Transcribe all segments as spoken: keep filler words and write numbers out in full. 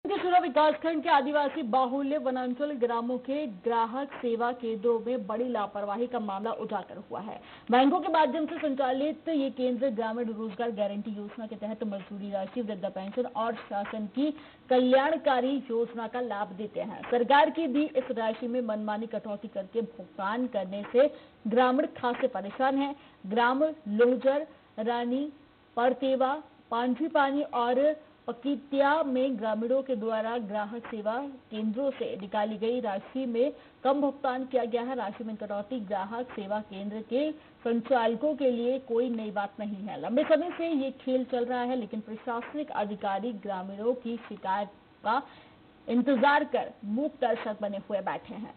सिसोरा विकासखंड के आदिवासी बाहुल्य वनांचल ग्रामों के ग्राहक सेवा केंद्रों में बड़ी लापरवाही का मामला उजागर हुआ है। बैंकों के माध्यम से संचालित ये केंद्र ग्रामीण रोजगार गारंटी योजना के तहत मजदूरी राशि, वृद्धा पेंशन और शासन की कल्याणकारी योजना का लाभ देते हैं। सरकार की दी इस राशि में मनमानी कटौती करके भुगतान करने से ग्रामीण खासे परेशान हैं। ग्राम लोहजर, रानी, परतेवा, पांझी पानी और पकीतिया में ग्रामीणों के द्वारा ग्राहक सेवा केंद्रों से निकाली गई राशि में कम भुगतान किया गया है। राशि में कटौती ग्राहक सेवा केंद्र के संचालकों के लिए कोई नई बात नहीं है। लंबे समय से ये खेल चल रहा है, लेकिन प्रशासनिक अधिकारी ग्रामीणों की शिकायत का इंतजार कर मूक दर्शक बने हुए बैठे हैं।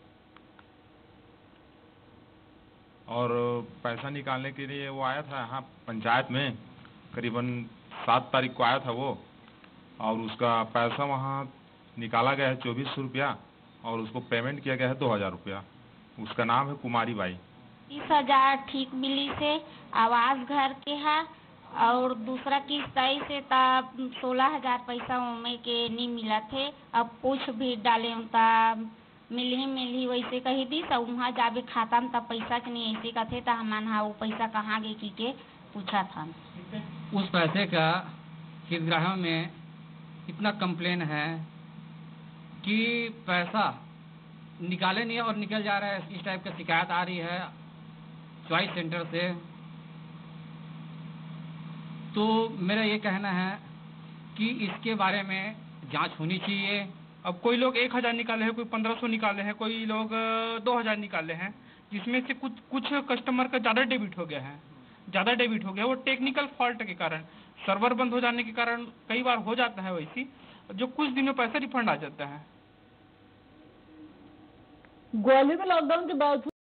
और पैसा निकालने के लिए वो आया था यहाँ पंचायत में, करीबन सात तारीख को आया था वो, और उसका पैसा वहाँ निकाला गया है चौबीस सौ रुपया और उसको पेमेंट किया गया है दो हजार रुपया। उसका नाम है कुमारी बाई। तीस हजार ठीक मिली से आवास घर के है और दूसरा किस्त आई से तब सोलह हजार पैसा उमे के नहीं मिला थे। अब कुछ भी डाले उनका मिल ही मिल ही वैसे कही दी सब वहाँ जाबे खाता में तब पैसा के नहीं ऐसे का थे तो हमान हाँ वो पैसा कहाँ गए की के पूछा था। उस पैसे का हितग्राहियों में इतना कंप्लेन है कि पैसा निकाले नहीं और निकल जा रहा है। इस टाइप का शिकायत आ रही है चॉइस सेंटर से। तो मेरा ये कहना है कि इसके बारे में जांच होनी चाहिए। अब कोई लोग एक हजार निकाले हैं, कोई पंद्रह सौ निकाले हैं, कोई लोग दो हजार निकाले हैं, जिसमें से कुछ कुछ कस्टमर का ज़्यादा डेबिट हो गया है ज़्यादा डेबिट हो गया वो टेक्निकल फॉल्ट के कारण, सर्वर बंद हो जाने के कारण कई बार हो जाता है वैसी, जो कुछ दिन में पैसा रिफंड आ जाता है। ग्वालियर में लॉकडाउन के बावजूद